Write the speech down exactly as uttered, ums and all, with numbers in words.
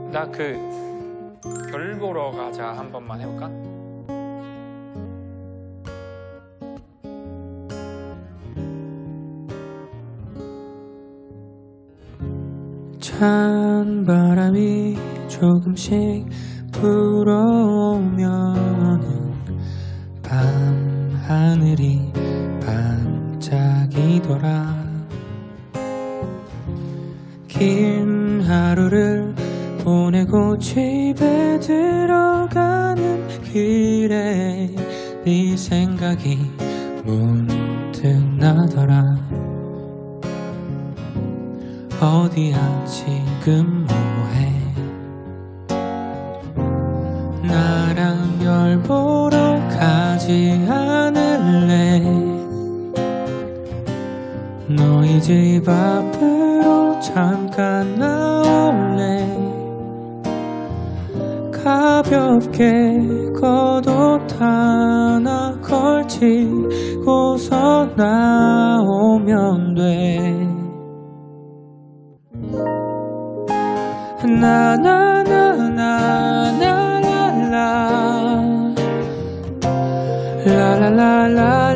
나 그 별 보러 가자 한 번만 해볼까? 찬 바람이 조금씩 불어오면은 밤 하늘이 반짝이더라. 긴 하루를 보내고 집에 들어가는 길에 네 생각이 문득 나더라. 어디야 지금 뭐해? 나랑 별 보러 가지 않을래? 너희 집 앞으로 잠깐 나올래? 가볍게 겉옷 하나 걸치고서 나오면 돼. 나나나나나나라 라라라라